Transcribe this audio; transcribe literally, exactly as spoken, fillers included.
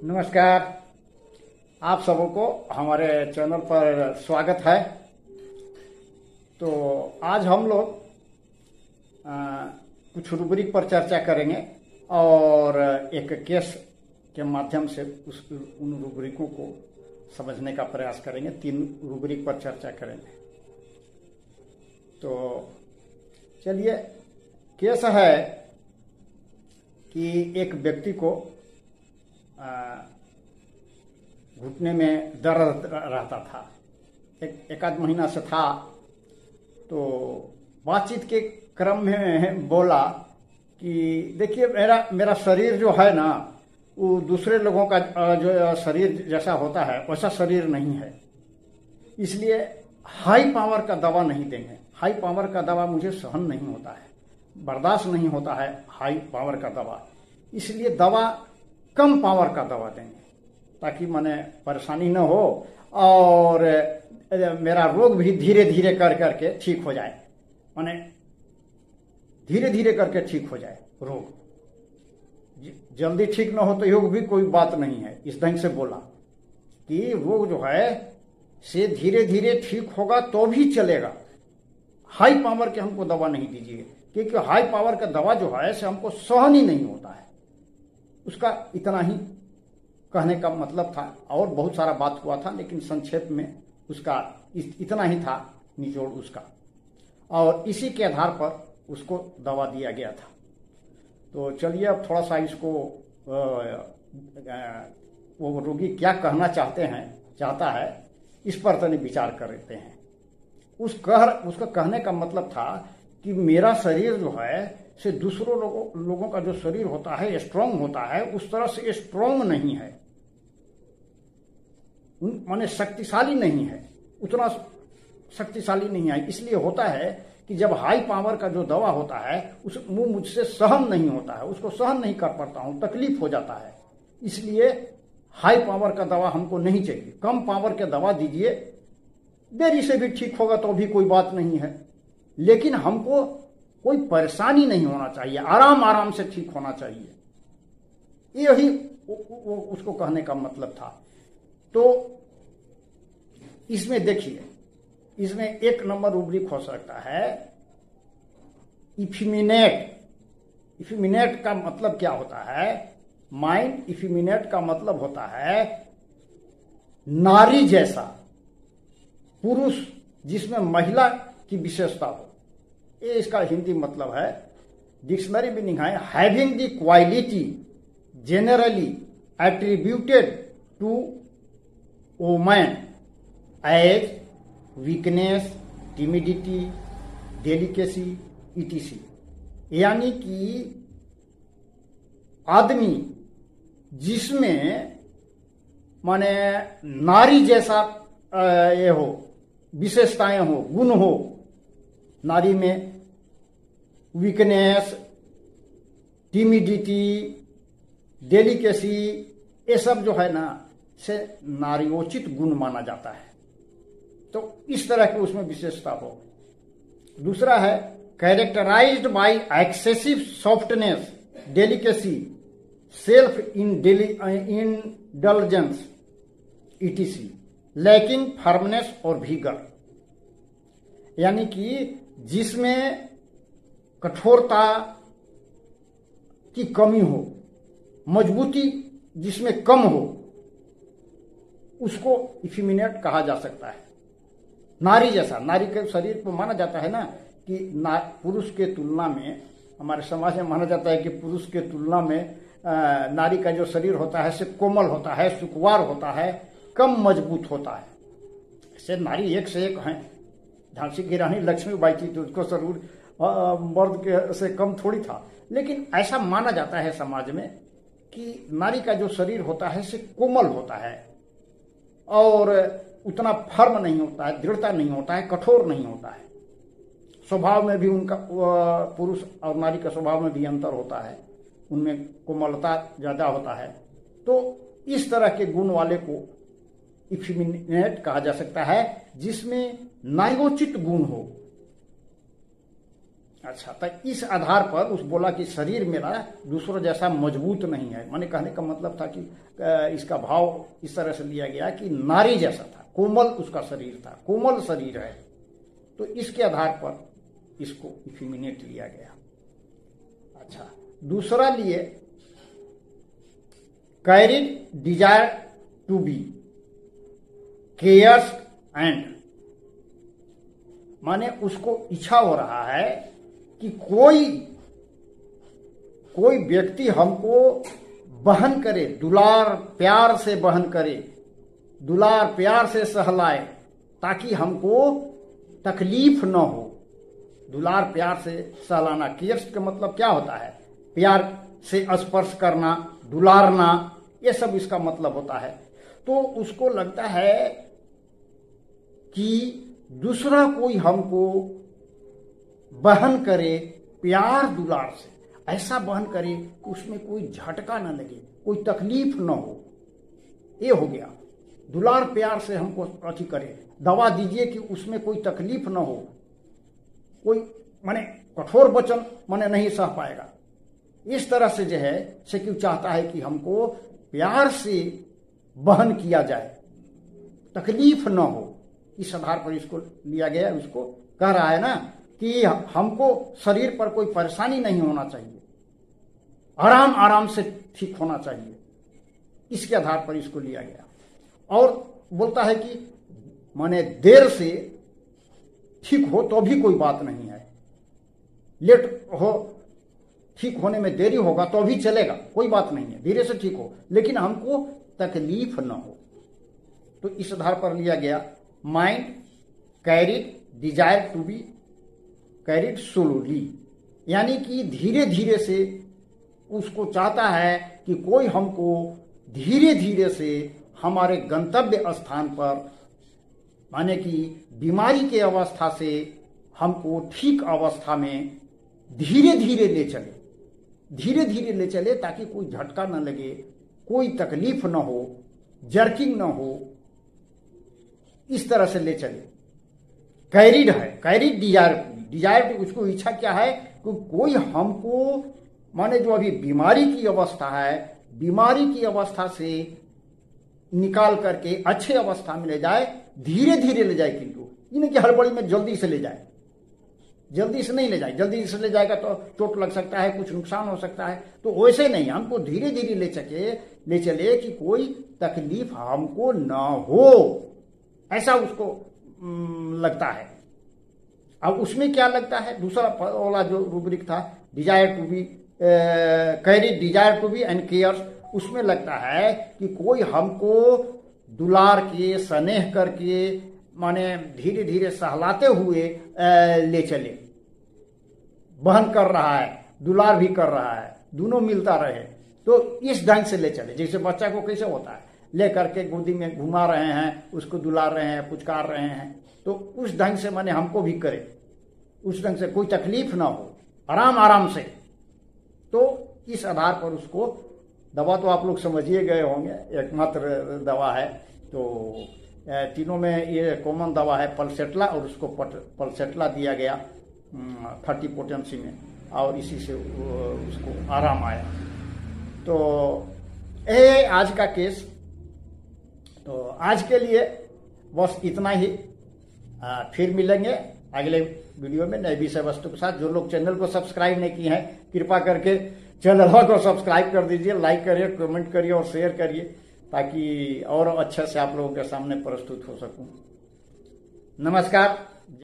नमस्कार। आप सबों को हमारे चैनल पर स्वागत है। तो आज हम लोग आ, कुछ रूब्रिक पर चर्चा करेंगे और एक केस के माध्यम से उस उन रूब्रिकों को समझने का प्रयास करेंगे। तीन रूब्रिक पर चर्चा करेंगे। तो चलिए, केस है कि एक व्यक्ति को घुटने में दर्द रहता था, एक एक आध महीना से था। तो बातचीत के क्रम में बोला कि देखिए, मेरा मेरा शरीर जो है ना, वो दूसरे लोगों का जो शरीर जैसा होता है वैसा शरीर नहीं है, इसलिए हाई पावर का दवा नहीं देंगे। हाई पावर का दवा मुझे सहन नहीं होता है, बर्दाश्त नहीं होता है हाई पावर का दवा, इसलिए दवा कम पावर का दवा देंगे ताकि मैंने परेशानी न हो और मेरा रोग भी धीरे धीरे कर करके ठीक हो जाए। माने धीरे धीरे करके ठीक हो जाए रोग। जल्दी ठीक न हो तो योग भी कोई बात नहीं है। इस ढंग से बोला कि रोग जो है से धीरे धीरे ठीक होगा तो भी चलेगा, हाई पावर के हमको दवा नहीं दीजिए, क्योंकि हाई पावर का दवा जो है से हमको सहन ही नहीं होता है। उसका इतना ही कहने का मतलब था, और बहुत सारा बात हुआ था, लेकिन संक्षेप में उसका इतना ही था निचोड़ उसका, और इसी के आधार पर उसको दवा दिया गया था। तो चलिए अब थोड़ा सा इसको वो रोगी क्या कहना चाहते हैं चाहता है इस पर तनी विचार करते हैं। उस कह उसका कहने का मतलब था कि मेरा शरीर जो है से दूसरों लोगों लोगों का जो शरीर होता है स्ट्रांग होता है, उस तरह से स्ट्रांग नहीं है, माने शक्तिशाली नहीं है, उतना शक्तिशाली नहीं है। इसलिए होता है कि जब हाई पावर का जो दवा होता है उस मुंह मुझसे सहन नहीं होता है, उसको सहन नहीं कर पाता हूं, तकलीफ हो जाता है, इसलिए हाई पावर का दवा हमको नहीं चाहिए। कम पावर के दवा दीजिए, देरी से भी ठीक होगा तो भी कोई बात नहीं है, लेकिन हमको कोई परेशानी नहीं होना चाहिए, आराम आराम से ठीक होना चाहिए। यही वो उसको कहने का मतलब था। तो इसमें देखिए, इसमें एक नंबर रूब्रिक हो सकता है इफिमिनेट। इफिमिनेट का मतलब क्या होता है? माइंड इफिमिनेट का मतलब होता है नारी जैसा, पुरुष जिसमें महिला की विशेषता हो। ये इसका हिंदी मतलब है, डिक्शनरी मीनिंग है having the quality generally attributed to women as weakness, timidity, delicacy, etc. यानी कि आदमी जिसमें माने नारी जैसा ये हो, विशेषताएं हो, गुण हो, नारी में वीकनेस, टिमिडिटी, डेलिकेसी, ये सब जो है ना से नारियोचित गुण माना जाता है। तो इस तरह की उसमें विशेषता हो। दूसरा है characterised by excessive softness, delicacy, self indulgence, etc, lacking firmness और vigor। यानी कि जिसमें कठोरता की कमी हो, मजबूती जिसमें कम हो, उसको इफिमिनेट कहा जा सकता है। नारी जैसा, नारी के शरीर को माना जाता है ना कि ना पुरुष के तुलना में, हमारे समाज में माना जाता है कि पुरुष के तुलना में आ, नारी का जो शरीर होता है से कोमल होता है, सुकुवार होता है, कम मजबूत होता है। ऐसे नारी एक से एक हैं। झांसी की रानी लक्ष्मीबाई थी तो उसको शरीर मर्द के से कम थोड़ी था, लेकिन ऐसा माना जाता है समाज में कि नारी का जो शरीर होता है से कोमल होता है और उतना फर्म नहीं होता है, दृढ़ता नहीं होता है, कठोर नहीं होता है। स्वभाव में भी उनका पुरुष और नारी का स्वभाव में भी अंतर होता है, उनमें कोमलता ज्यादा होता है। तो इस तरह के गुण वाले को इफिमिनेट कहा जा सकता है, जिसमें नायोचित गुण हो। अच्छा, तो इस आधार पर उस बोला कि शरीर मेरा दूसरों जैसा मजबूत नहीं है। मैंने कहने का मतलब था कि इसका भाव इस तरह से लिया गया कि नारी जैसा था, कोमल उसका शरीर था, कोमल शरीर है, तो इसके आधार पर इसको इफिमिनेट लिया गया। अच्छा, दूसरा लिए carried desire to be cares and, माने उसको इच्छा हो रहा है कि कोई कोई व्यक्ति हमको बहन करे, दुलार प्यार से बहन करे, दुलार प्यार से सहलाए, ताकि हमको तकलीफ न हो। दुलार प्यार से सहलाना, केयर्स का मतलब क्या होता है? प्यार से स्पर्श करना, दुलारना, ये सब इसका मतलब होता है। तो उसको लगता है कि दूसरा कोई हमको बहन करे प्यार दुलार से, ऐसा बहन करे कि उसमें कोई झटका न लगे, कोई तकलीफ न हो। ये हो गया, दुलार प्यार से हमको अथी करे, दवा दीजिए कि उसमें कोई तकलीफ न हो, कोई माने कठोर वचन माने नहीं सह पाएगा। इस तरह से जो है से क्यों चाहता है कि हमको प्यार से बहन किया जाए, तकलीफ न हो। इस आधार पर इसको लिया गया। उसको कह रहा है ना कि हमको शरीर पर कोई परेशानी नहीं होना चाहिए, आराम आराम से ठीक होना चाहिए। इसके आधार पर इसको लिया गया। और बोलता है कि माने देर से ठीक हो तो भी कोई बात नहीं है, लेट हो, ठीक होने में देरी होगा तो भी चलेगा, कोई बात नहीं है, धीरे से ठीक हो, लेकिन हमको तकलीफ न हो। तो इस आधार पर लिया गया mind carried desire to be carried slowly, यानी कि धीरे धीरे से उसको चाहता है कि कोई हमको धीरे धीरे से हमारे गंतव्य स्थान पर, माने कि बीमारी के अवस्था से हमको ठीक अवस्था में धीरे धीरे ले चले, धीरे धीरे ले चले, ताकि कोई झटका न लगे, कोई तकलीफ न हो, जर्किंग न हो, इस तरह से ले चले। कैरिड है, कैरिड डिजायर, डिजायर उसको इच्छा क्या है कि कोई हमको माने जो अभी बीमारी की अवस्था है, बीमारी की अवस्था से निकाल करके अच्छे अवस्था में ले जाए, धीरे धीरे ले जाए, किंतु ये नहीं कि हड़बड़ी में जल्दी से ले जाए, जल्दी से नहीं ले जाए। जल्दी से ले जाएगा तो चोट लग सकता है, कुछ नुकसान हो सकता है। तो वैसे नहीं, हमको धीरे धीरे ले चले ले चले कि कोई तकलीफ हमको ना हो, ऐसा उसको लगता है। अब उसमें क्या लगता है, दूसरा वाला जो रूब्रिक था desire to be carried desire to be and cares, उसमें लगता है कि कोई हमको दुलार के, स्नेह करके, माने धीरे धीरे सहलाते हुए ले चले, बहन कर रहा है, दुलार भी कर रहा है, दोनों मिलता रहे, तो इस ढंग से ले चले। जैसे बच्चा को कैसे होता है, ले करके गोदी में घुमा रहे हैं, उसको दुलार रहे हैं, पुचकार रहे हैं, तो उस ढंग से माने हमको भी करे, उस ढंग से कोई तकलीफ ना हो, आराम आराम से। तो इस आधार पर उसको दवा तो आप लोग समझिए गए होंगे, एकमात्र दवा है। तो तीनों में ये कॉमन दवा है पल्सेट्ला, और उसको पल्सेट्ला दिया गया थर्टी पोटेंसी में, और इसी से उसको आराम आया। तो ये आज का केस। तो आज के लिए बस इतना ही। आ, फिर मिलेंगे अगले वीडियो में नए विषय वस्तु के साथ। जो लोग चैनल को सब्सक्राइब नहीं किए हैं, कृपा करके चैनल को सब्सक्राइब कर दीजिए, लाइक करिए, कमेंट करिए और शेयर करिए, ताकि और अच्छे से आप लोगों के सामने प्रस्तुत हो सकूं। नमस्कार।